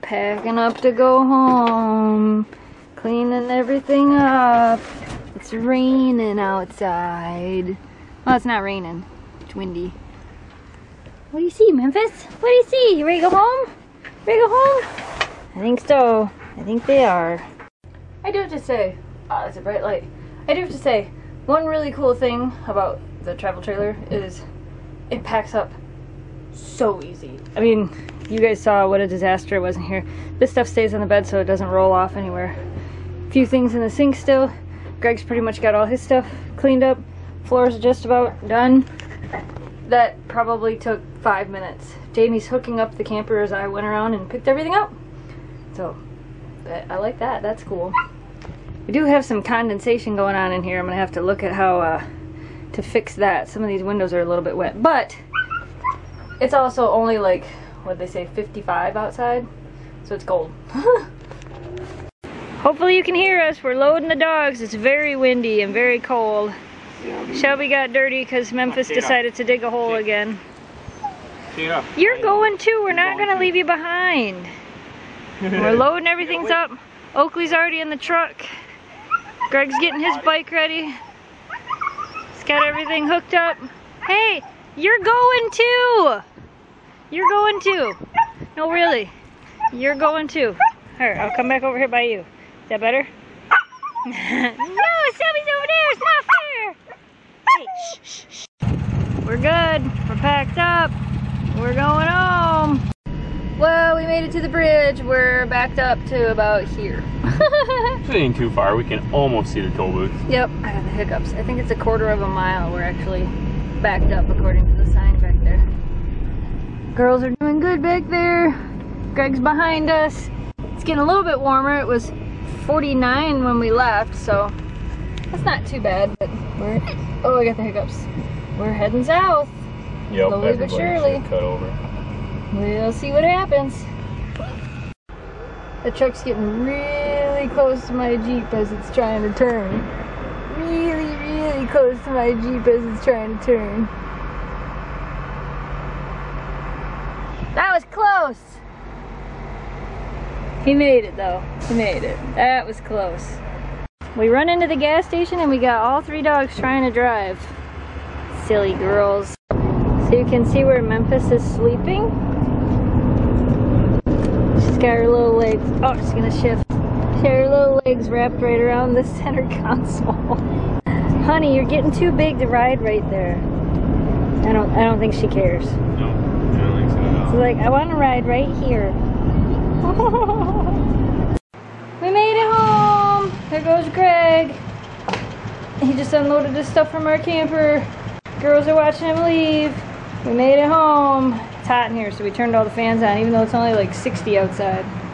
Packing up to go home. Cleaning everything up. It's raining outside. Well, it's not raining. It's windy. What do you see, Memphis? What do you see? You ready to go home? Ready to go home? I think so. I think they are. I do have to say, it's a bright light. I do have to say, one really cool thing about the travel trailer is it packs up so easy. I mean, you guys saw what a disaster it was in here. This stuff stays on the bed so it doesn't roll off anywhere. A few things in the sink still. Greg's pretty much got all his stuff cleaned up. Floor's just about done. That probably took 5 minutes. Jamie's hooking up the camper as I went around and picked everything up. So, I like that. That's cool. We do have some condensation going on in here. I'm going to have to look at how to fix that. Some of these windows are a little bit wet. But, it's also only like, what'd they say, 55 outside? So it's cold. Hopefully you can hear us. We're loading the dogs. It's very windy and very cold. Shelby got dirty because Memphis decided to dig a hole again. You're going too. We're not going to leave you behind. We're loading everything up. Oakley's already in the truck. Greg's getting his bike ready. He's got everything hooked up. Hey, you're going too. You're going too. No, really. You're going too. Here, I'll come back over here by you. Is that better? No, Shelby's over there. It's not fair. Hey, shh, shh, shh. We're good. We're packed up. We're going home. Well, we made it to the bridge. We're backed up to about here. It ain't too far. We can almost see the toll booth. Yep, I have the hiccups. I think it's 1/4 of a mile. We're actually backed up according to the sign back there. Girls are doing good back there. Greg's behind us. It's getting a little bit warmer. It was 49 when we left, so that's not too bad, but we're, oh, I got the hiccups. We're heading south. Yep, slowly but surely. Cut over. We'll see what happens. The truck's getting really close to my Jeep as it's trying to turn. Really, really close to my Jeep as it's trying to turn. That was close. He made it though. He made it. That was close. We run into the gas station and we got all 3 dogs trying to drive. Silly girls. So you can see where Memphis is sleeping. She's got her little legs. Oh, she's gonna shift. She got her little legs wrapped right around the center console. Honey, you're getting too big to ride right there. I don't think she cares. No, I don't think so at all. She's like, I want to ride right here. We made it home. There goes Greg. He just unloaded his stuff from our camper. Girls are watching him leave. We made it home. It's hot in here, so we turned all the fans on, even though it's only like 60 outside.